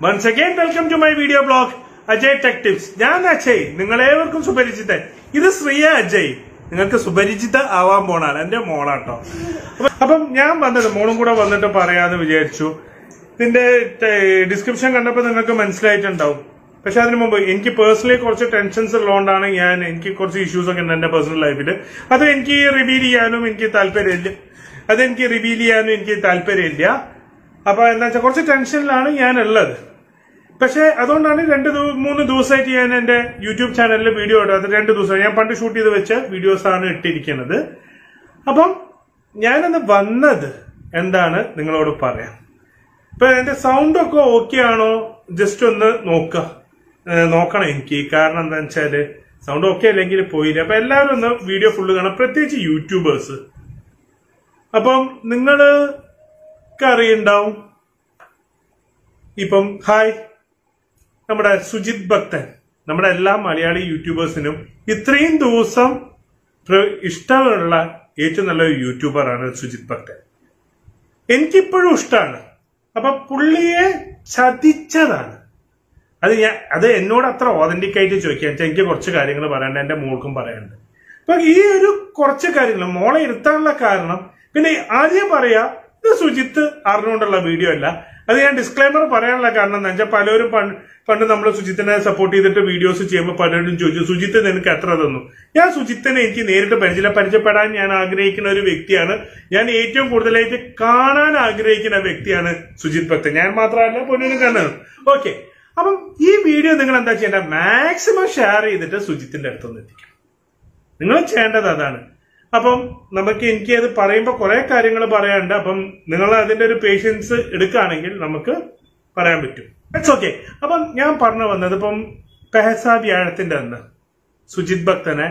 Once again, welcome to my video blog, Ajay Tech Tips. ഞാൻ അജയ്, നിങ്ങളേവർക്കും സുപരിചിതൻ. ഇത് ശ്രീയ അജയ്. നിങ്ങൾക്ക് സുപരിചിത ആവാൻ പോണാണ്, എന്റെ മോളാട്ടോ. അപ്പം ഞാൻ വന്നത് മോളും കൂടെ വന്നിട്ട് പറയാന്ന് വിചാരിച്ചു. ഇതിന്റെ ഡിസ്ക്രിപ്ഷൻ കണ്ടപ്പോൾ നിങ്ങൾക്ക് മനസ്സിലായിട്ടുണ്ടാവും. പക്ഷെ അതിനു മുമ്പ് എനിക്ക് പേഴ്സണലി കുറച്ച് ടെൻഷൻസ് ഉള്ളതുകൊണ്ടാണ് എനിക്ക് കുറച്ച് ഇഷ്യൂസ് ഒക്കെ ഉണ്ട് എന്റെ പേഴ്സണൽ ലൈഫിൽ. അത് എനിക്ക് റിവീൽ ചെയ്യാനും എനിക്ക് താല്പര്യമില്ല. അപ്പൊ എന്താ വെച്ചാൽ കുറച്ച് ടെൻഷനിലാണ് ഞാൻ ഉള്ളത്. പക്ഷെ അതുകൊണ്ടാണ് 2-3 ദിവസമായിട്ട് ഞാൻ എന്റെ യൂട്യൂബ് ചാനലിൽ വീഡിയോ ഇടാം. 2 ദിവസം ഞാൻ പണ്ട് ഷൂട്ട് ചെയ്ത് വെച്ച വീഡിയോസ് ആണ് ഇട്ടിരിക്കുന്നത്. അപ്പം ഞാനന്ന് വന്നത് എന്താണ് നിങ്ങളോട് പറയാം. ഇപ്പൊ എന്റെ സൗണ്ട് ഒക്കെ ഓക്കെ ആണോ ജസ്റ്റ് ഒന്ന് നോക്കണം എനിക്ക്. കാരണം എന്താ വെച്ചാല് സൗണ്ട് ഓക്കെ അല്ലെങ്കിൽ പോയില്ല. അപ്പൊ എല്ലാവരും ഒന്ന് വീഡിയോ ഫുള്ള് കാണാം, പ്രത്യേകിച്ച് യൂട്യൂബേഴ്സ്. അപ്പം നിങ്ങൾക്ക് അറിയുണ്ടാവും, ഇപ്പം ഹായ്, നമ്മുടെ സുജിത് ഭക്തൻ, നമ്മുടെ എല്ലാ മലയാളി യൂട്യൂബേഴ്സിനും ഇത്രയും ദിവസം ഇഷ്ടമുള്ള ഏറ്റവും നല്ലൊരു യൂട്യൂബറാണ് സുജിത് ഭക്തൻ. എനിക്കിപ്പോഴും ഇഷ്ടമാണ്. അപ്പൊ പുള്ളിയെ ചതിച്ചതാണ്. അത് എന്നോട് അത്ര ഓതന്റിക് ആയിട്ട് ചോദിക്കാൻ വെച്ചാൽ എനിക്ക് കുറച്ച് കാര്യങ്ങൾ പറയാനുണ്ട്, എന്റെ മോൾക്കും പറയാനുണ്ട്. അപ്പൊ ഈ ഒരു കുറച്ച് കാര്യങ്ങൾ മോളെ ഇരുത്താനുള്ള കാരണം, പിന്നെ ആദ്യം പറയാ, ഇത് സുജിത്ത് അറിഞ്ഞുകൊണ്ടുള്ള വീഡിയോ അല്ല. അത് ഞാൻ ഡിസ്ക്ലൈമർ പറയാനുള്ള കാരണം എന്താ വെച്ചാൽ പലരും പണ്ട് നമ്മൾ സുജിത്തിനെ സപ്പോർട്ട് ചെയ്തിട്ട് വീഡിയോസ് ചെയ്യുമ്പോൾ പലരും ചോദിച്ചു, സുജിത്ത് നിനക്ക് എത്ര തന്നു? ഞാൻ സുജിത്തിനെ എനിക്ക് നേരിട്ട് പരിചയപ്പെടാൻ ഞാൻ ആഗ്രഹിക്കുന്ന ഒരു വ്യക്തിയാണ്. ഞാൻ ഏറ്റവും കൂടുതലായിട്ട് കാണാൻ ആഗ്രഹിക്കുന്ന വ്യക്തിയാണ് സുജിത് ഭക്തൻ. ഞാൻ മാത്രമല്ല, പൊന്നിനും കാണുന്നത്. ഓക്കെ, അപ്പം ഈ വീഡിയോ നിങ്ങൾ എന്താ ചെയ്യേണ്ട, മാക്സിമം ഷെയർ ചെയ്തിട്ട് സുജിത്തിന്റെ അടുത്തൊന്ന് എത്തിക്കണം. നിങ്ങൾ ചെയ്യേണ്ടത് അതാണ്. അപ്പം എനിക്ക് അത് പറയുമ്പോൾ കുറെ കാര്യങ്ങൾ പറയാനുണ്ട്. അപ്പം നിങ്ങൾ അതിന്റെ ഒരു പേഷ്യൻസ് എടുക്കുകയാണെങ്കിൽ നമുക്ക് പറയാൻ പറ്റും. It's okay. അപ്പം ഞാൻ പറഞ്ഞു വന്നത്, ഇപ്പം പെഹസ വ്യാഴത്തിന്റെ അന്ന് സുജിത് ഭക്തനെ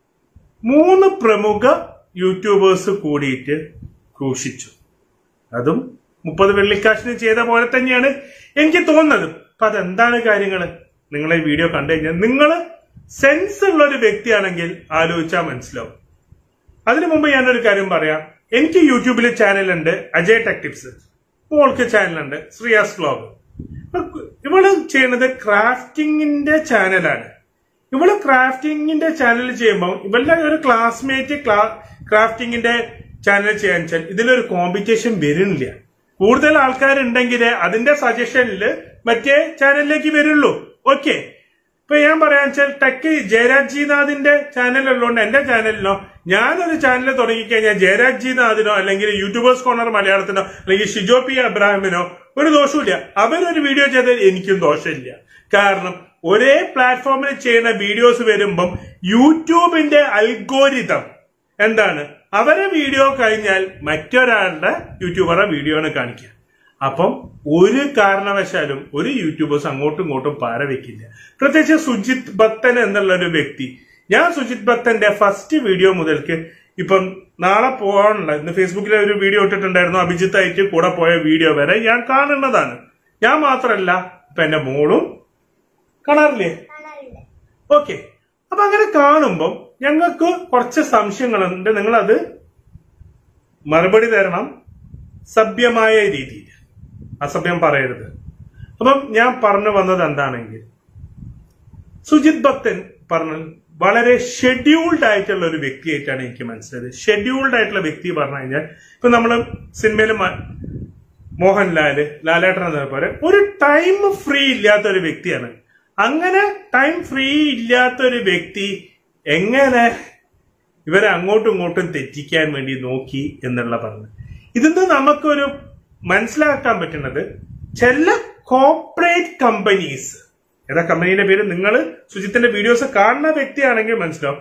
3 പ്രമുഖ യൂട്യൂബേഴ്സ് കൂടിയിട്ട് ക്രൂശിച്ചു. അതും 30 വെള്ളിക്കാശിന് ചെയ്ത പോലെ തന്നെയാണ് എനിക്ക് തോന്നുന്നത്. അപ്പൊ അതെന്താണ് കാര്യങ്ങൾ, നിങ്ങളെ വീഡിയോ കണ്ടു കഴിഞ്ഞാൽ നിങ്ങൾ സെൻസ് ഉള്ള ഒരു വ്യക്തിയാണെങ്കിൽ ആലോചിച്ചാൽ മനസ്സിലാവും. അതിനു മുമ്പ് ഞാനൊരു കാര്യം പറയാം. എനിക്ക് യൂട്യൂബിൽ ചാനലുണ്ട്, അജയ് ടെക് ടിപ്സ്. മോൾക്ക് ചാനലുണ്ട്, ശ്രീയാസ് വ്ലോഗ്. ഇവള് ചെയ്യുന്നത് ക്രാഫ്റ്റിംഗിന്റെ ചാനലാണ്. ഇവള് ക്രാഫ്റ്റിംഗിന്റെ ചാനൽ ചെയ്യുമ്പോൾ ഇവളുടെ ഒരു ക്ലാസ്മേറ്റ് ക്രാഫ്റ്റിംഗിന്റെ ചാനൽ ചെയ്യാൻ വെച്ചാൽ ഇതിലൊരു കോമ്പറ്റീഷൻ വരുന്നില്ല. കൂടുതൽ ആൾക്കാരുണ്ടെങ്കിൽ അതിന്റെ സജഷനിൽ മറ്റേ ചാനലിലേക്ക് വരുള്ളൂ. ഓക്കെ, ഇപ്പൊ ഞാൻ പറയാന്ന് വെച്ചാൽ ടെക് ജയരാജ് ജിനാഥിന്റെ ചാനൽ ഉള്ളതുകൊണ്ട് എന്റെ ചാനലിനോ, ഞാനൊരു ചാനൽ തുടങ്ങിക്കഴിഞ്ഞാൽ ജയരാജ് ജിനാഥിനോ അല്ലെങ്കിൽ യൂട്യൂബേഴ്സ് കോർണർ മലയാളത്തിനോ അല്ലെങ്കിൽ ഷിജോ പി അബ്രാഹിമിനോ ഒരു ദോഷമില്ല. അവരൊരു വീഡിയോ ചെയ്താൽ എനിക്കും ദോഷമില്ല. കാരണം ഒരേ പ്ലാറ്റ്ഫോമിൽ ചെയ്യുന്ന വീഡിയോസ് വരുമ്പം യൂട്യൂബിന്റെ അൽഗോരിതം എന്താണ്, അവരെ വീഡിയോ കഴിഞ്ഞാൽ മറ്റൊരാളുടെ യൂട്യൂബറുടെ വീഡിയോ ആണ് കാണിക്കുക. അപ്പം ഒരു കാരണവശാലും ഒരു യൂട്യൂബേഴ്സ് അങ്ങോട്ടും ഇങ്ങോട്ടും പാര വെക്കില്ല. പ്രത്യേകിച്ച് സുജിത് ഭക്തൻ എന്നുള്ള ഒരു വ്യക്തി. ഞാൻ സുജിത് ഭക്തന്റെ ഫസ്റ്റ് വീഡിയോ മുതൽക്ക് ഇപ്പം നാളെ പോകാനുള്ള, ഇന്ന് ഫേസ്ബുക്കിൽ ഒരു വീഡിയോ ഇട്ടിട്ടുണ്ടായിരുന്നു, അഭിജിത്ത് ആയിട്ട് കൂടെ പോയ വീഡിയോ വരെ ഞാൻ കാണുന്നതാണ്. ഞാൻ മാത്രമല്ല, ഇപ്പൊ എന്റെ മോളും കാണാറില്ലേ? ഓക്കെ, അപ്പൊ അങ്ങനെ കാണുമ്പോൾ ഞങ്ങൾക്ക് കുറച്ച് സംശയങ്ങളുണ്ട്. നിങ്ങളത് മറുപടി തരണം സഭ്യമായ രീതിയിൽ, അസഭ്യം പറയരുത്. അപ്പം ഞാൻ പറഞ്ഞു വന്നത് എന്താണെങ്കിൽ, സുജിത് ഭക്തൻ പറഞ്ഞു വളരെ ഷെഡ്യൂൾഡ് ആയിട്ടുള്ള ഒരു വ്യക്തിയായിട്ടാണ് എനിക്ക് മനസ്സിലായത്. ഷെഡ്യൂൾഡ് ആയിട്ടുള്ള വ്യക്തി പറഞ്ഞു കഴിഞ്ഞാൽ, ഇപ്പൊ നമ്മള് സിനിമയിൽ മോഹൻലാല്, ലാലേട്ടൻ എന്ന പോലെ ഒരു ടൈം ഫ്രീ ഇല്ലാത്ത ഒരു വ്യക്തിയാണ്. അങ്ങനെ ടൈം ഫ്രീ ഇല്ലാത്ത ഒരു വ്യക്തി എങ്ങനെ ഇവരെ അങ്ങോട്ടും ഇങ്ങോട്ടും തെറ്റിക്കാൻ വേണ്ടി നോക്കി എന്നുള്ള പറഞ്ഞു. ഇതിന്ന് നമുക്കൊരു മനസ്സിലാക്കാൻ പറ്റുന്നത്, ചില കോർപ്പറേറ്റ് കമ്പനീസ്, ഏതാ കമ്പനിയുടെ പേര് നിങ്ങൾ സുജിത്തിന്റെ വീഡിയോസ് കാണുന്ന വ്യക്തിയാണെങ്കിൽ മനസ്സിലാവും,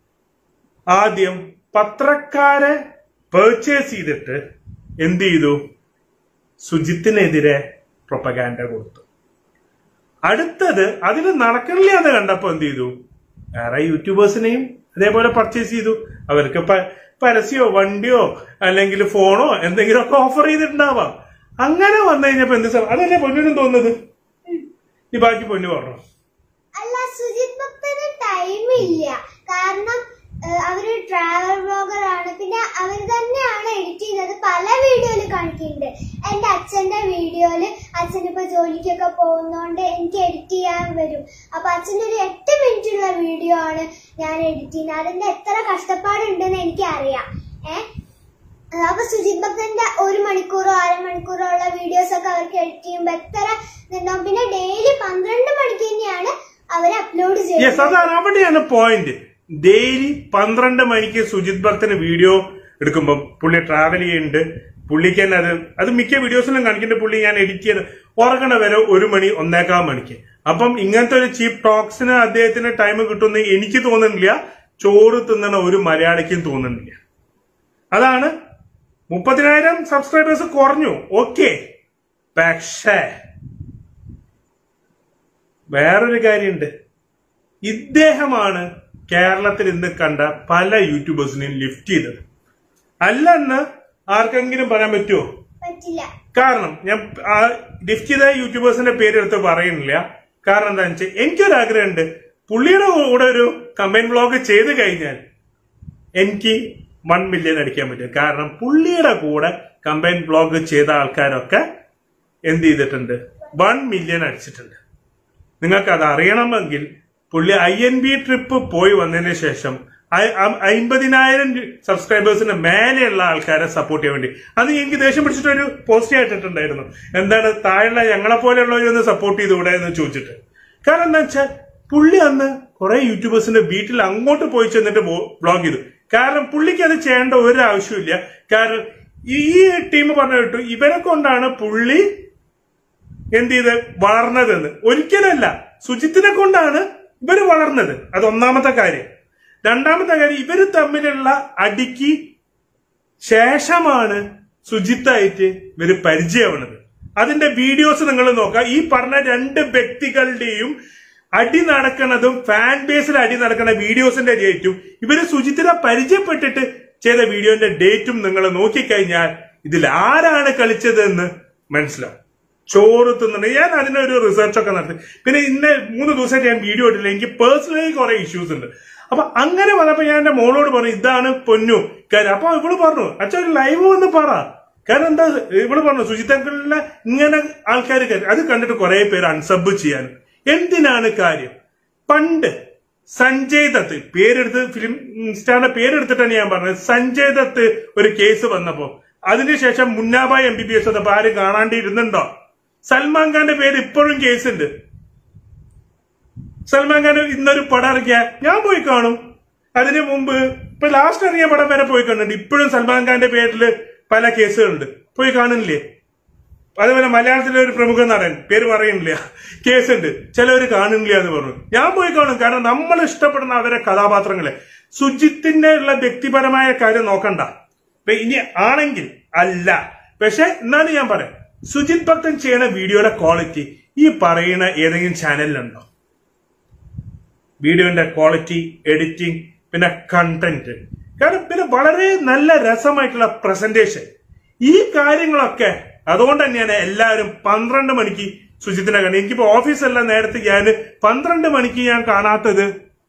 ആദ്യം പത്രക്കാരെ പർച്ചേസ് ചെയ്തിട്ട് എന്ത് ചെയ്തു, സുജിത്തിനെതിരെ പ്രൊപ്പഗാൻഡ കൊടുത്തു. അടുത്തത് അതിൽ നടക്കണില്ല എന്ന് കണ്ടപ്പോ എന്ത് ചെയ്തു, വേറെ യൂട്യൂബേഴ്സിനെയും അതേപോലെ പർച്ചേസ് ചെയ്തു. അവർക്ക് പരസ്യമോ വണ്ടിയോ അല്ലെങ്കിൽ ഫോണോ എന്തെങ്കിലുമൊക്കെ ഓഫർ ചെയ്തിട്ടുണ്ടാവാം. അങ്ങനെ വന്നു കഴിഞ്ഞപ്പോ എന്ത് അതല്ലേ പൊന്നിനും തോന്നുന്നത്. ഈ ബാക്കി പൊന്നു പറഞ്ഞു, അല്ല സുജിത് ഭക്തന് ടൈം ഇല്ല. കാരണം അവര് ട്രാവൽ വ്ളോഗറാണ്. പിന്നെ അവർ തന്നെയാണ് എഡിറ്റ് ചെയ്യുന്നത്. പല വീഡിയോയില് കാണിക്കുന്നുണ്ട്. എന്റെ അച്ഛന്റെ വീഡിയോയില് അച്ഛനിപ്പോ ജോലിക്കൊക്കെ പോകുന്നോണ്ട് എനിക്ക് എഡിറ്റ് ചെയ്യാൻ വരും. അപ്പൊ അച്ഛൻ്റെ ഒരു 8 മിനിറ്റുള്ള വീഡിയോ ആണ് ഞാൻ എഡിറ്റ് ചെയ്യുന്നത്. അതിന്റെ എത്ര കഷ്ടപ്പാടുണ്ടെന്ന് എനിക്ക് അറിയാം. അപ്പൊ സുജിത് ഭക്തന്റെ 1 മണിക്കൂറോ 1/2 മണിക്കൂറോ ഉള്ള വീഡിയോസ് ഒക്കെ അവർക്ക് എഡിറ്റ് ചെയ്യുമ്പോ എത്ര ഇതുണ്ടാവും. പിന്നെ ഡെയിലി 12 മണിക്ക് തന്നെയാണ് അവര് അപ്ലോഡ് ചെയ്യുന്നത്. അതാണ് അവിടെയാണ് പോയിന്റ്. ഡെയിലി 12 മണിക്ക് സുജിത് ഭക്തന് വീഡിയോ എടുക്കുമ്പോ പുള്ളി ട്രാവൽ ചെയ്യുന്നുണ്ട്. പുള്ളിക്ക് തന്നെ അത് മിക്ക വീഡിയോസിലും കാണിക്കുന്നുണ്ട്. പുള്ളി ഞാൻ എഡിറ്റ് ചെയ്ത് ഉറങ്ങണ വരെ 1 മണി 1:15 മണിക്ക്. അപ്പം ഇങ്ങനത്തെ ഒരു ചീപ്പ് ടോക്സിന് അദ്ദേഹത്തിന് ടൈം കിട്ടുമെന്ന് എനിക്ക് തോന്നുന്നില്ല. ചോറ് തിന്നണ ഒരു മലയാളിക്കും തോന്നുന്നില്ല. അതാണ് 30,000 സബ്സ്ക്രൈബേഴ്സ് കുറഞ്ഞു. ഓക്കെ, പക്ഷേ വേറൊരു കാര്യമുണ്ട്. ഇദ്ദേഹമാണ് കേരളത്തിൽ ഇന്ന് കണ്ട പല യൂട്യൂബേഴ്സിനെയും ലിഫ്റ്റ് ചെയ്തത്. അല്ലെന്ന് ആർക്കെങ്കിലും പറയാൻ പറ്റുമോ? പറ്റില്ല. കാരണം ഞാൻ ലിഫ്റ്റ് ചെയ്ത യൂട്യൂബേഴ്സിന്റെ പേരെടുത്ത് പറയുന്നില്ല. കാരണം എന്താണെന്ന് വെച്ചാൽ എനിക്കൊരാഗ്രഹമുണ്ട്. പുള്ളിയുടെ കൂടെ ഒരു കമന്റ് വ്ളോഗ് ചെയ്ത് കഴിഞ്ഞാൽ എനിക്ക് 1 മില്യൺ അടിക്കാൻ പറ്റും. കാരണം പുള്ളിയുടെ കൂടെ കമ്പൈൻ വ്ളോഗ് ചെയ്ത ആൾക്കാരൊക്കെ എന്ത് ചെയ്തിട്ടുണ്ട്? 1 മില്യൺ അടിച്ചിട്ടുണ്ട്. നിങ്ങൾക്ക് അത് അറിയണമെങ്കിൽ പുള്ളി INB ട്രിപ്പ് പോയി വന്നതിന് ശേഷം 50,000 സബ്സ്ക്രൈബേഴ്സിന് മേലെയുള്ള ആൾക്കാരെ സപ്പോർട്ട് ചെയ്യാൻ വേണ്ടി അത് എനിക്ക് ദേഷ്യം പിടിച്ചിട്ടൊരു പോസ്റ്റ് ആയിട്ടിട്ടുണ്ടായിരുന്നു. എന്താണ് താഴെ ഞങ്ങളെ പോലെയുള്ളവരൊന്ന് സപ്പോർട്ട് ചെയ്തുകൂടെ എന്ന് ചോദിച്ചിട്ട്. കാരണം എന്താ വെച്ചാൽ പുള്ളി അന്ന് കുറെ യൂട്യൂബേഴ്സിന്റെ വീട്ടിൽ അങ്ങോട്ട് പോയി ചെന്നിട്ട് വ്ളോഗ് ചെയ്തു. കാരണം പുള്ളിക്ക് അത് ചെയ്യേണ്ട ഒരു ആവശ്യമില്ല. കാരണം ഈ ടീം പറഞ്ഞു കേട്ടു ഇവരെ കൊണ്ടാണ് പുള്ളി എന്ത് ചെയ്ത് വളർന്നതെന്ന്. ഒരിക്കലല്ല, സുജിത്തിനെ കൊണ്ടാണ് ഇവര് വളർന്നത്. അത് ഒന്നാമത്തെ കാര്യം. രണ്ടാമത്തെ കാര്യം, ഇവര് തമ്മിലുള്ള അടിക്ക് ശേഷമാണ് സുജിത്തായിട്ട് ഇവര് പരിചയമാവുന്നത്. അതിന്റെ വീഡിയോസ് നിങ്ങൾ നോക്കാം. ഈ പറഞ്ഞ 2 വ്യക്തികളുടെയും അടി നടക്കുന്നതും ഫാൻ ബേസിൽ അടി നടക്കുന്ന വീഡിയോസിന്റെ ഡേറ്റും ഇവര് സുജിത്തിനെ പരിചയപ്പെട്ടിട്ട് ചെയ്ത വീഡിയോന്റെ ഡേറ്റും നിങ്ങൾ നോക്കിക്കഴിഞ്ഞാൽ ഇതിൽ ആരാണ് കളിച്ചതെന്ന് മനസ്സിലാവും. ചോറ് തിന്നുണ്ട്. ഞാൻ അതിനൊരു റിസർച്ച് ഒക്കെ നടത്തി. പിന്നെ ഇന്ന് 3 ദിവസമായിട്ട് ഞാൻ വീഡിയോ ഇട്ടില്ല. എനിക്ക് പേഴ്സണലി കുറെ ഇഷ്യൂസ് ഉണ്ട്. അപ്പൊ അങ്ങനെ വന്നപ്പോ ഞാൻ എന്റെ മോളോട് പറഞ്ഞു ഇതാണ് പൊന്നു കാര്യം. അപ്പൊ ഇവള് പറഞ്ഞു അച്ഛൻ ഒരു ലൈവ് വന്ന് പറ. കാരണം എന്താ ഇവള് പറഞ്ഞു സുജിത്തങ്കിളിലെ ഇങ്ങനെ ആൾക്കാർ അത് കണ്ടിട്ട് കുറെ പേര് അൺസബ് ചെയ്യാൻ. എന്തിനാണ് കാര്യം? പണ്ട് സഞ്ജയ് ദത്ത് പേരെടുത്ത് ഫിലിം സ്റ്റാറിന്റെ പേരെടുത്തിട്ടാണ് ഞാൻ പറഞ്ഞത്. സഞ്ജയ് ദത്ത് ഒരു കേസ് വന്നപ്പോ അതിനുശേഷം മുന്നാബായ് MBBS വന്നപ്പോ ആരും കാണാണ്ടിരുന്നുണ്ടോ? സൽമാൻ ഖാന്റെ പേര് ഇപ്പോഴും കേസുണ്ട്. സൽമാൻ ഖാൻ ഇന്നൊരു പടം ഇറക്കിയ ഞാൻ പോയി കാണും. അതിനു മുമ്പ് ഇപ്പൊ ലാസ്റ്റ് ഇറങ്ങിയ പടം വരെ പോയി കാണുന്നുണ്ട്. ഇപ്പോഴും സൽമാൻ ഖാന്റെ പേരിൽ പല കേസുകളുണ്ട്. പോയി കാണുന്നില്ലേ? അതേപോലെ മലയാളത്തിലെ ഒരു പ്രമുഖ നടൻ പേര് പറയുന്നില്ല, കേസുണ്ട്. ചിലവര് കാണുന്നില്ല എന്ന് പറഞ്ഞു. ഞാൻ പോയി കാണും. കാരണം നമ്മൾ ഇഷ്ടപ്പെടുന്ന അവരെ കഥാപാത്രങ്ങളെ. സുജിത്തിന്റെ ഉള്ള വ്യക്തിപരമായ കാര്യം നോക്കണ്ട. ഇനി ആണെങ്കിൽ അല്ല. പക്ഷെ എന്നാലും ഞാൻ പറയാം, സുജിത് ഭക്തൻ ചെയ്യുന്ന വീഡിയോയുടെ ക്വാളിറ്റി ഈ പറയുന്ന ഏതെങ്കിലും ചാനലിലുണ്ടോ? വീഡിയോന്റെ ക്വാളിറ്റി, എഡിറ്റിംഗ്, പിന്നെ കണ്ടന്റ്, കാരണം പിന്നെ വളരെ നല്ല രസമായിട്ടുള്ള പ്രസന്റേഷൻ, ഈ കാര്യങ്ങളൊക്കെ. അതുകൊണ്ട് തന്നെയാണ് എല്ലാവരും 12 മണിക്ക് സുജിത്തിനെ കാണുന്നത്. എനിക്കിപ്പോ ഓഫീസെല്ലാം നേരത്തെ ഞാൻ 12 മണിക്ക് ഞാൻ കാണാത്തത്.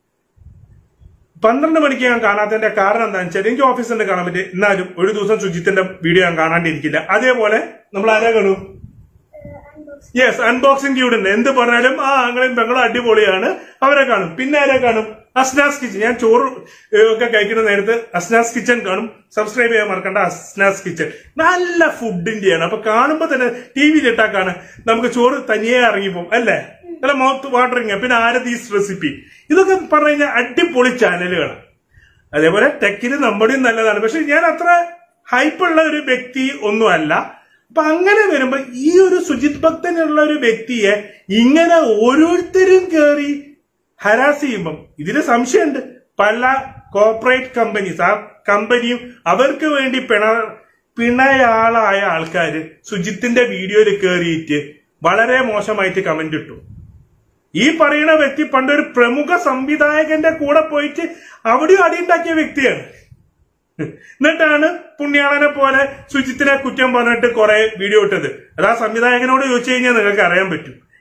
12 മണിക്ക് ഞാൻ കാണാത്തതിന്റെ കാരണം എന്താണെന്ന് വെച്ചാൽ എനിക്ക് ഓഫീസിൽ കാണാൻ പറ്റും. എന്നാലും ഒരു ദിവസം സുജിത്തിന്റെ വീഡിയോ ഞാൻ കാണാണ്ടിരിക്കില്ല. അതേപോലെ നമ്മൾ ആരാ കാണൂ? യെസ്, അൺബോക്സിംഗ് ഡ്യൂഡ് ഉണ്ട്. എന്ത് പറഞ്ഞാലും ആങ്ങളും പെങ്ങളും അടിപൊളിയാണ്, അവരെ കാണും. പിന്നെ ആരെ കാണും? അസ്നാസ് കിച്ചൻ. ഞാൻ ചോറ് ഒക്കെ കഴിക്കുന്ന നേരത്ത് അസ്നാസ് കിച്ചൻ കാണും. സബ്സ്ക്രൈബ് ചെയ്യാൻ മറക്കണ്ട. അസ്നാസ് കിച്ചൻ നല്ല ഫുഡിന്റെയാണ്. അപ്പൊ കാണുമ്പോ തന്നെ TV-ലിട്ടാക്കാണ് നമുക്ക് ചോറ് തനിയെ ഇറങ്ങിപ്പോവും അല്ലേ? നല്ല മൗത്ത് വാട്ടറിങ്. പിന്നെ ആരതീസ് റെസിപ്പി, ഇതൊക്കെ പറഞ്ഞു കഴിഞ്ഞാൽ അടിപൊളി ചാനലുകളാണ്. അതേപോലെ ടെക്കിന് നമ്മുടെയും നല്ലതാണ്. പക്ഷെ ഞാൻ അത്ര ഹൈപ്പുള്ള ഒരു വ്യക്തി ഒന്നും അല്ല. അപ്പൊ അങ്ങനെ വരുമ്പോ ഈ ഒരു സുജിത് ഭക്തനുള്ള ഒരു വ്യക്തിയെ ഇങ്ങനെ ഓരോരുത്തരും കയറി ഹരാസ് ചെയ്യുമ്പം ഇതിന് സംശയമുണ്ട്. പല കോർപ്പറേറ്റ് കമ്പനീസ്, ആ കമ്പനിയും അവർക്ക് വേണ്ടി പിണയാളായ ആൾക്കാര് സുജിത്തിന്റെ വീഡിയോയിൽ കയറിയിട്ട് വളരെ മോശമായിട്ട് കമന്റ് ഇട്ടു. ഈ പറയുന്ന വ്യക്തി പണ്ടൊരു പ്രമുഖ സംവിധായകന്റെ കൂടെ പോയിട്ട് അവിടെയും അടിയുണ്ടാക്കിയ വ്യക്തിയാണ്. എന്നിട്ടാണ് പുണ്യാളനെ പോലെ സുജിത്തിനെ കുറ്റം പറഞ്ഞിട്ട് കുറെ വീഡിയോ ഇട്ടത്. അത് ആ സംവിധായകനോട് ചോദിച്ചു കഴിഞ്ഞാൽ നിങ്ങൾക്ക് അറിയാൻ പറ്റും.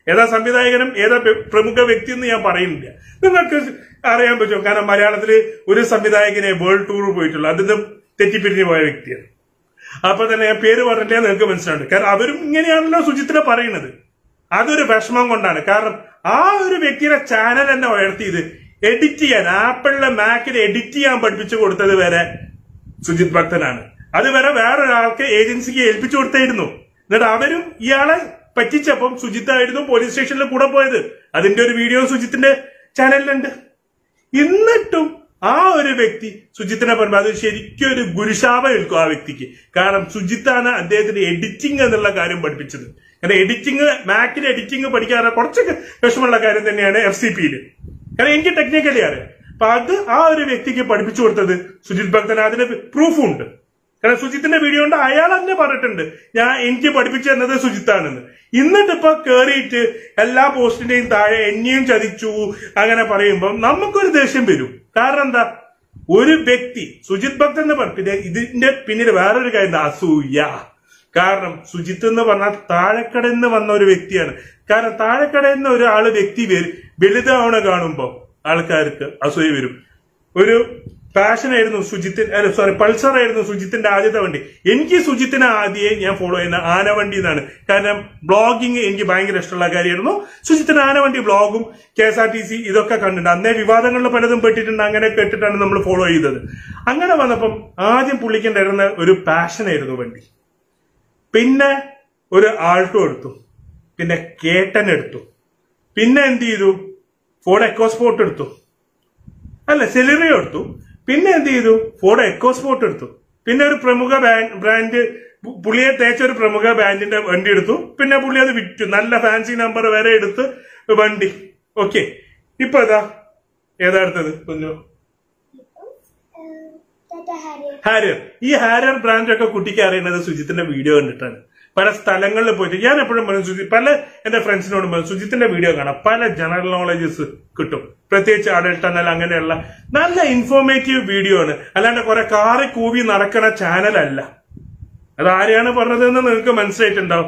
ഏതാ സംവിധായകനും ഏതാ പ്രമുഖ വ്യക്തി എന്ന് ഞാൻ പറയുന്നില്ല. നിങ്ങൾക്ക് അറിയാൻ പറ്റും. കാരണം മലയാളത്തില് ഒരു സംവിധായകനെ വേൾഡ് ടൂർ പോയിട്ടുള്ളൂ, അതിന് തെറ്റിപ്പിരിഞ്ഞു പോയ വ്യക്തിയാണ്. അപ്പൊ തന്നെ ഞാൻ പേര് പറഞ്ഞിട്ടേ നിങ്ങൾക്ക് മനസ്സിലാവുണ്ട്. കാരണം അവരും ഇങ്ങനെയാണല്ലോ സുജിത്തിനെ പറയുന്നത്. അതൊരു വിഷമം കൊണ്ടാണ്. കാരണം ആ ഒരു വ്യക്തിയുടെ ചാനൽ എന്നെ ഉയർത്തിയത് എഡിറ്റ് ചെയ്യാൻ, ആപ്പിളിലെ മാക്കിൽ എഡിറ്റ് ചെയ്യാൻ പഠിപ്പിച്ചു കൊടുത്തത് വരെ സുജിത് ഭക്തനാണ്. അതുവരെ വേറൊരാൾക്ക് ഏജൻസിക്ക് ഏൽപ്പിച്ചു കൊടുത്തായിരുന്നു. എന്നിട്ട് അവരും ഇയാളെ പറ്റിച്ചപ്പം സുജിത്തായിരുന്നു പോലീസ് സ്റ്റേഷനിൽ കൂടെ പോയത്. അതിന്റെ ഒരു വീഡിയോ സുജിത്തിന്റെ ചാനലിലുണ്ട്. എന്നിട്ടും ആ ഒരു വ്യക്തി സുജിത്തിനെ പറയുമ്പോൾ അത് ശരിക്കും ഒരു ഗുരുശാപം ഏൽക്കും ആ വ്യക്തിക്ക്. കാരണം സുജിത്താണ് അദ്ദേഹത്തിന് എഡിറ്റിംഗ് എന്നുള്ള കാര്യം പഠിപ്പിച്ചത്. കാരണം എഡിറ്റിംഗ്, മാക്കിൽ എഡിറ്റിംഗ് പഠിക്കാറ് കുറച്ചൊക്കെ വിഷമമുള്ള കാര്യം തന്നെയാണ് FCPയിൽ. കാരണം എനിക്ക് ടെക്നിക്കലി അറിയാം. അപ്പൊ അത് ആ ഒരു വ്യക്തിക്ക് പഠിപ്പിച്ചു കൊടുത്തത് സുജിത് ഭക്തൻ. അതിന് പ്രൂഫും ഉണ്ട്. കാരണം സുജിത്തിന്റെ വീഡിയോ ഉണ്ട്, അയാൾ തന്നെ പറഞ്ഞിട്ടുണ്ട് എനിക്ക് പഠിപ്പിച്ചു തന്നത് സുജിത്താണെന്ന്. എന്നിട്ടിപ്പോ കേറിയിട്ട് എല്ലാ പോസ്റ്റിന്റെയും താഴെ എന്നെയും ചതിച്ചു അങ്ങനെ പറയുമ്പോൾ നമുക്കൊരു ദേഷ്യം വരും. കാരണം എന്താ, ഒരു വ്യക്തി സുജിത് ഭക്തൻ എന്ന് പറഞ്ഞു, ഇതിന്റെ പിന്നിൽ വേറൊരു കാര്യം അസൂയ. കാരണം സുജിത്ത് എന്ന് പറഞ്ഞാൽ താഴെക്കടയിൽ നിന്ന് വന്ന ഒരു വ്യക്തിയാണ്. കാരണം താഴെക്കടയിൽ നിന്ന് ഒരാള് വ്യക്തി വലുതാവണ കാണുമ്പോ ആൾക്കാർക്ക് അസൂയ വരും. ഒരു പാഷനായിരുന്നു പൾസർ ആയിരുന്നു സുജിത്തിന്റെ ആദ്യത്തെ വണ്ടി. എനിക്ക് സുജിത്തിനെ ആദ്യമേ ഞാൻ ഫോളോ ചെയ്യുന്ന ആനവണ്ടി എന്നാണ്. കാരണം ബ്ലോഗിങ് എനിക്ക് ഭയങ്കര ഇഷ്ടമുള്ള കാര്യമായിരുന്നു. സുജിത്തിന്റെ ആനവണ്ടി ബ്ലോഗും KSRTC ഇതൊക്കെ കണ്ടിട്ടുണ്ട്. അന്നേ വിവാദങ്ങളിൽ പലതും പെട്ടിട്ടുണ്ട്. അങ്ങനെ കേട്ടിട്ടാണ് നമ്മൾ ഫോളോ ചെയ്തത്. അങ്ങനെ വന്നപ്പം ആദ്യം പുള്ളിക്കുണ്ടായിരുന്ന ഒരു പാഷനായിരുന്നു വണ്ടി. പിന്നെ ഒരു ആൾട്ടോ എടുത്തു, പിന്നെ കേട്ടൻ എടുത്തു, പിന്നെ എന്ത് ചെയ്തു, ഫോർഡ് എക്കോസ്പോർട്ട് എടുത്തു, സെലിറിയോ എടുത്തു. പിന്നെ എന്ത് ചെയ്തു, ഫോർഡ് എക്കോസ്പോർട്ട് എടുത്തു. പിന്നെ ഒരു പ്രമുഖ ബ്രാൻഡ്, പുള്ളിയെ തേച്ച ഒരു പ്രമുഖ ബ്രാൻഡിന്റെ വണ്ടി എടുത്തു. പിന്നെ പുള്ളി അത് വിറ്റു, നല്ല ഫാൻസി നമ്പർ വരെ എടുത്ത് വണ്ടി. ഓക്കെ, ഇപ്പൊ ഏതാ എടുത്തത് കുഞ്ഞു? ഹാരിയർ. ഈ ഹാരിയർ ബ്രാൻഡൊക്കെ കുട്ടിക്ക് അറിയുന്നത് സുജിത്തിന്റെ വീഡിയോ കണ്ടിട്ടാണ്. പല സ്ഥലങ്ങളിൽ പോയിട്ട് ഞാൻ എപ്പോഴും പറയും, പല എന്റെ ഫ്രണ്ട്സിനോടും പറയും, സുജിത്തിന്റെ വീഡിയോ കാണാം, പല ജനറൽ നോളജസ് കിട്ടും. പ്രത്യേകിച്ച് അഡൽട്ട് ടണൽ അങ്ങനെയുള്ള നല്ല ഇൻഫോർമേറ്റീവ് വീഡിയോ ആണ്. അല്ലാണ്ട് കുറെ കാറി കൂവി നടക്കണ ചാനലല്ല. അത് ആരെയാണ് പറഞ്ഞതെന്ന് നിങ്ങൾക്ക് മനസ്സിലായിട്ടുണ്ടാവും.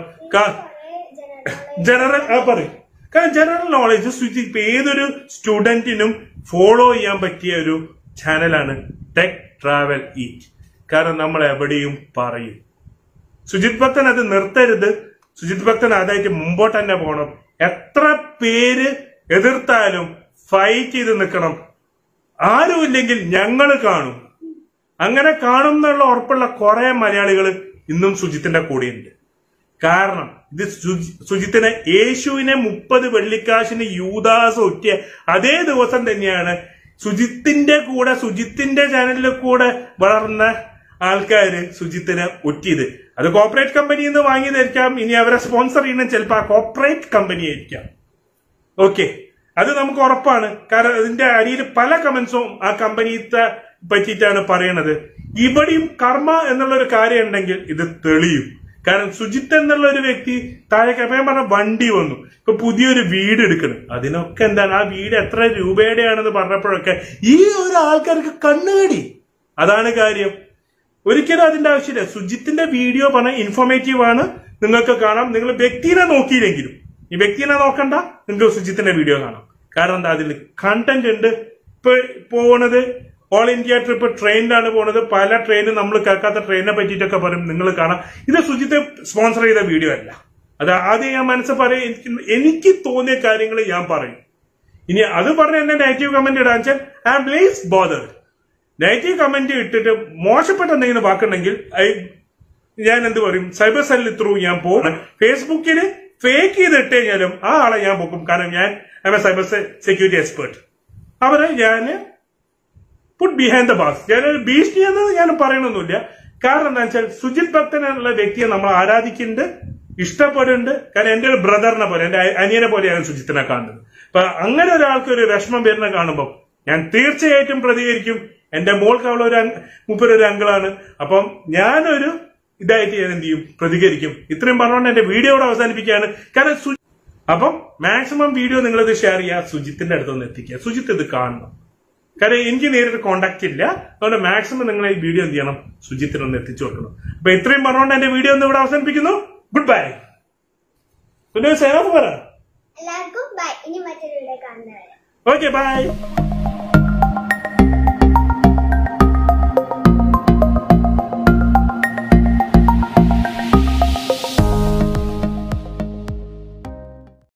പറയും. കാരണം ജനറൽ നോളജ് സുജിത്ത് ഏതൊരു സ്റ്റുഡന്റിനും ഫോളോ ചെയ്യാൻ പറ്റിയ ഒരു ചാനലാണ് ടെക് ട്രാവൽ ഈറ്റ്. കാരണം നമ്മൾ എവിടെയും പറയും. സുജിത് ഭക്തൻ അത് നിർത്തരുത്. സുജിത് ഭക്തൻ അതായിട്ട് മുമ്പോട്ട് തന്നെ പോകണം. എത്ര പേര് എതിർത്താലും ഫൈറ്റ് ചെയ്ത് നിൽക്കണം. ആരുമില്ലെങ്കിൽ ഞങ്ങൾ കാണും. അങ്ങനെ കാണും എന്നുള്ള ഉറപ്പുള്ള കുറെ മലയാളികൾ ഇന്നും സുജിത്തിന്റെ കൂടെയുണ്ട്. കാരണം ഇത് സുജിത്തിനെ യേശുവിനെ 30 വെള്ളിക്കാശിന് യൂദാസ് ഒറ്റിയ അതേ ദിവസം തന്നെയാണ് സുജിത്തിന്റെ കൂടെ, സുജിത്തിന്റെ ചാനലിൽ കൂടെ വളർന്ന ആൾക്കാര് സുജിത്തിനെ ഒറ്റിയത്. അത് കോർപ്പറേറ്റ് കമ്പനിയിൽ നിന്ന് വാങ്ങിയതായിരിക്കാം. ഇനി അവരെ സ്പോൺസർ ചെയ്യുന്ന ചിലപ്പോൾ ആ കോർപ്പറേറ്റ് കമ്പനി ആയിരിക്കാം. ഓക്കെ, അത് നമുക്ക് ഉറപ്പാണ്. കാരണം അതിന്റെ അടിയിൽ പല കമന്റ്സും ആ കമ്പനിയെ പറ്റിയിട്ടാണ് പറയണത്. ഇവിടെയും കർമ്മ എന്നുള്ള ഒരു കാര്യം ഉണ്ടെങ്കിൽ ഇത് തെളിയും. കാരണം സുജിത്ത് എന്നുള്ള ഒരു വ്യക്തി താഴെ ഞാൻ പറഞ്ഞ വണ്ടി വന്നു, ഇപ്പൊ പുതിയൊരു വീട് എടുക്കണം. അതിനൊക്കെ എന്താണ്, ആ വീട് എത്ര രൂപയുടെയാണെന്ന് പറഞ്ഞപ്പോഴൊക്കെ ഈ ഒരു ആൾക്കാർക്ക് കണ്ണുകടി. അതാണ് കാര്യം. ഒരിക്കലും അതിന്റെ ആവശ്യമില്ല. സുജിത്തിന്റെ വീഡിയോ പറഞ്ഞ ഇൻഫോർമേറ്റീവ് ആണ്, നിങ്ങൾക്ക് കാണാം. നിങ്ങൾ വ്യക്തിനെ നോക്കിയില്ലെങ്കിലും, ഈ വ്യക്തിനെ നോക്കണ്ട, നിങ്ങൾക്ക് സുജിത്തിന്റെ വീഡിയോ കാണാം. കാരണം എന്താ, അതിൽ കണ്ടന്റ് ഉണ്ട്. ഇപ്പൊ പോണത് ഓൾ ഇന്ത്യ ട്രിപ്പ് ട്രെയിനിലാണ് പോണത്. പല ട്രെയിനും നമ്മൾ കേൾക്കാത്ത ട്രെയിനിനെ പറ്റിയിട്ടൊക്കെ പറയും, നിങ്ങൾ കാണാം. ഇത് സുജിത്ത് സ്പോൺസർ ചെയ്ത വീഡിയോ അല്ല. അത് ആദ്യം ഞാൻ മനസ്സിൽ പറയും. എനിക്ക് തോന്നിയ കാര്യങ്ങൾ ഞാൻ പറയും. ഇനി അത് പറഞ്ഞ് എന്നെ നെഗറ്റീവ് കമന്റ് ഇടാൻ വെച്ചാൽ I am less bothered. Negative comment ഇട്ടിട്ട് മോശപ്പെട്ട എന്തെങ്കിലും വാക്കുണ്ടെങ്കിൽ ഞാൻ എന്ത് പറയും, സൈബർ സെല്ലിൽ ത്രൂ ഞാൻ പോകും. ഫേസ്ബുക്കിൽ ഫേക്ക് ചെയ്ത് ഇട്ട് കഴിഞ്ഞാലും ആ ആളെ ഞാൻ പൊക്കും. കാരണം ഞാൻ I am a cyber security expert. അവരെ ഞാൻ പുട്ട് ബിഹൈൻഡ് ദ ബാസ്. ഞാനൊരു ഭീഷണി എന്നത് ഞാൻ പറയണമെന്നില്ല. കാരണം എന്താ വെച്ചാൽ സുജിത് ഭക്തൻ എന്നുള്ള വ്യക്തിയെ നമ്മൾ ആരാധിക്കുന്നുണ്ട്, ഇഷ്ടപ്പെടുന്നുണ്ട്. കാരണം എന്റെ ഒരു ബ്രദറിനെ പോലെ, എന്റെ അനിയനെ പോലെയാണ് സുജിത്തിനെ കാണുന്നത്. അപ്പൊ അങ്ങനെ ഒരാൾക്ക് ഒരു വിഷമം വരുന്ന കാണുമ്പോൾ ഞാൻ തീർച്ചയായിട്ടും പ്രതികരിക്കും. എന്റെ മോൾക്ക് അവളൊരു മൂപ്പരൊരു അങ്കിളാണ്. അപ്പം ഞാനൊരു ഇതായിട്ട് ഞാൻ എന്ത് ചെയ്യും, പ്രതികരിക്കും. ഇത്രയും പറഞ്ഞുകൊണ്ട് എന്റെ വീഡിയോയോട് അവസാനിപ്പിക്കുകയാണ്. കാരണം അപ്പം മാക്സിമം വീഡിയോ നിങ്ങളിത് ഷെയർ ചെയ്യുക, സുജിത്തിന്റെ അടുത്തൊന്ന് എത്തിക്കുക. സുജിത്ത് ഇത് കാണണം. കാരണം എനിക്ക് നേരിട്ട് കോണ്ടാക്ട് ഇല്ല. അതുകൊണ്ട് മാക്സിമം നിങ്ങൾ ഈ വീഡിയോ എന്ത് ചെയ്യണം, സുജിത്തിനൊന്ന് എത്തിച്ചു കൊടുക്കണം. അപ്പൊ ഇത്രയും പറഞ്ഞുകൊണ്ട് എന്റെ വീഡിയോ ഒന്ന് ഇവിടെ അവസാനിപ്പിക്കുന്നു. Good bye. പിന്നെ സൈൻ ഓഫ് പറ. എല്ലാവർക്കും ബൈ. ഇനി മറ്റൊരു വീഡിയോ കാണുന്നവരെ ഓക്കെ ബൈ.